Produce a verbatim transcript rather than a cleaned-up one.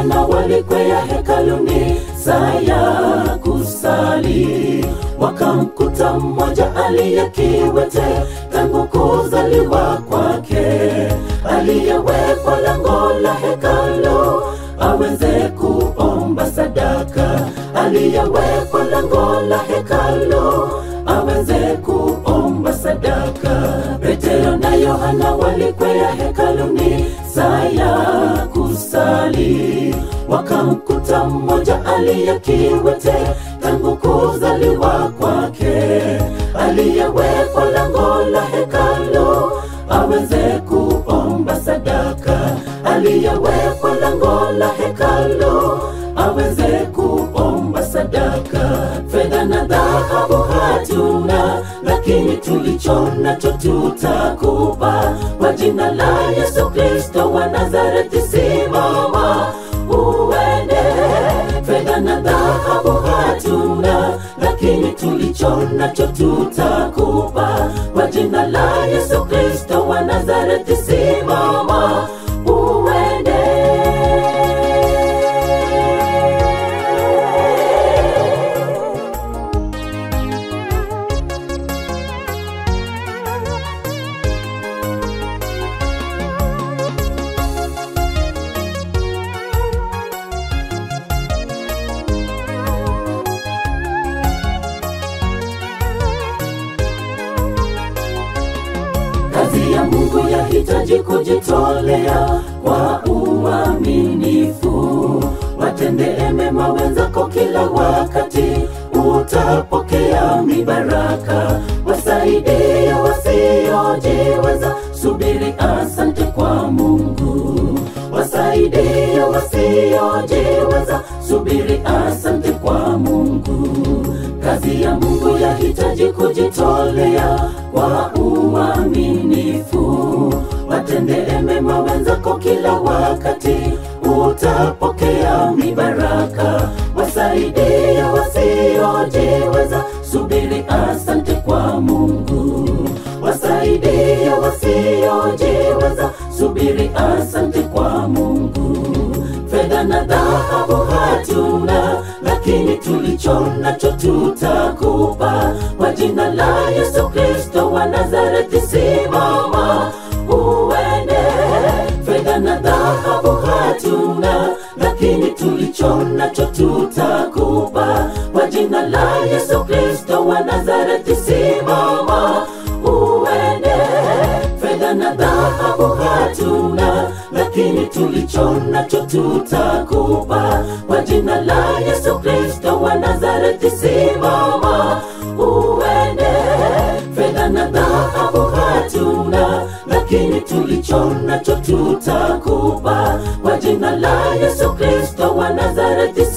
Yohana walikwea hekaluni saa ya kusali, wakamkuta mmoja aliyekiwete tangu kuzaliwa kwake, aliyewekwa lango la hekalu aweze kuomba sadaka, aliyewekwa lango la hekalu aweze kuomba sadaka. Petero na Yohana walikwea hekaluni saa ya kusali, wakamkuta mmoja aliyekiwete tangu kuzaliwa kwake, aliyewekwa lango la hekalu aweze kuomba sadaka, aliyewekwa lango la hekalu aweze kuomba sadaka. Fedha na dhahabu hatuna, lakini tulicho nacho tutakupa. Kwa jina la Yesu Kristo wa Nazareti simama uende. Fedha na dhahabu hatuna, lakini tulicho nacho tutakupa. Kwa jina la Yesu Kristo wa Nazareti simama uende. Kazi ya Mungu yahitaji kujitolea kwa uaminifu. Watendee mema wenzako kila wakati, utapokea mibaraka. Wasaidie wasiojiweza, subiri asante kwa Mungu. Wasaidie wasiojiweza, subiri asante kwa Mungu. Kazi ya Mungu yahitaji kujitolea kwa uaminifu. Watendee mema wenzako kila wakati, utapokea mibaraka. Wasaidie wasiojiweza, subiri asante kwa Mungu. Wasaidie wasiojiweza, subiri asante kwa Mungu. Fedha na dhahabu hatuna, lakini tulicho nacho tutakupa. Kwa jina la Yesu Kristo wa Nazareti simama uende. Fedha na dhahabu hatuna, lakini tulicho nacho tutakupa. Kwa jina la Yesu Kristo wa Nazareti simama uende. Fedha na dhahabu hatuna, lakini tulicho nacho tutakupa. Kwa jina la Yesu Kristo wa Nazareti simama uende. Fedha na dhahabu hatuna, lakini tulicho nacho tutakupa. Kwa jina la Yesu Kristo wa Nazareti